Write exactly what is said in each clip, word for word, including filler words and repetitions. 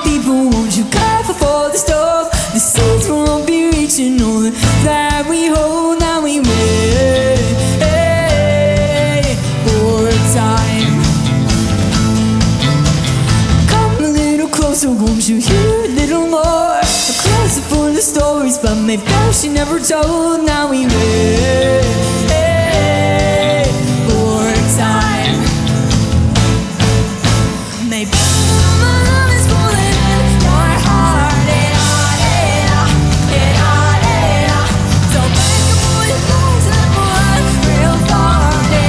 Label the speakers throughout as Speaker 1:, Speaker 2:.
Speaker 1: people, won't you cover for the storm? The seas won't be reaching all the that we hold. Now we wait for time. Come a little closer, won't you hear a little more? A closer for the stories, but maybe she never told. Now we wait for time. Maybe my love is falling in your heart. So back up all your lies and run real far.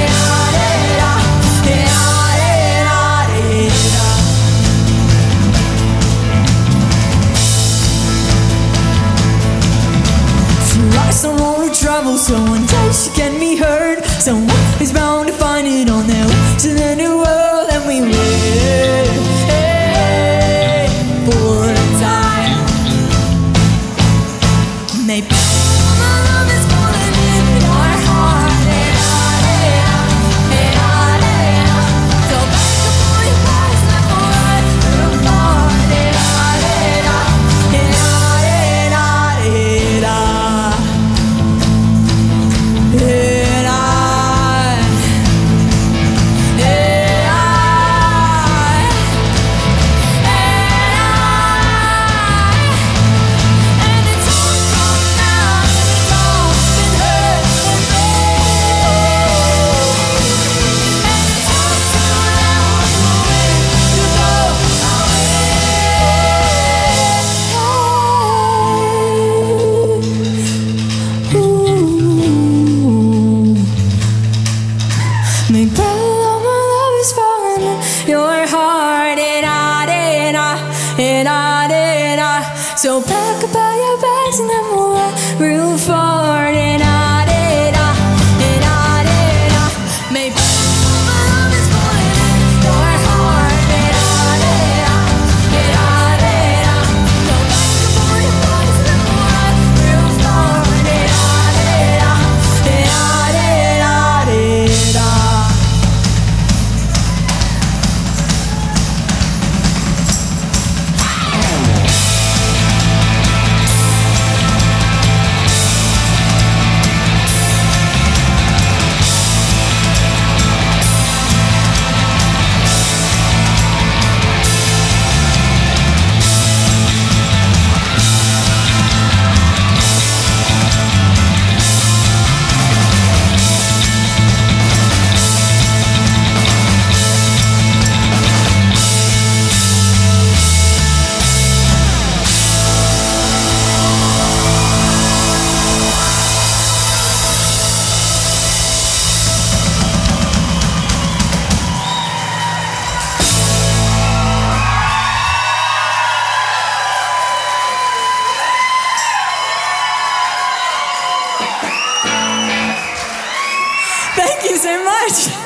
Speaker 1: Some only trouble, so one day she can be heard. Someone is bound to find it on their way to the new world, and we wait for time. Maybe my love is falling in your heart. So back up all your lies and run real far. Maybe all my love is falling in your heart, and I, and I, and I, and I. So pack up all your bags and then we'll run real far, and I, and I, and I, and I. Maybe all my love is falling in your heart, and I, and I, and I, and I. So pack up all your bags and then we'll run real far, and I, and I, and I, and I, and I. Thank you so much.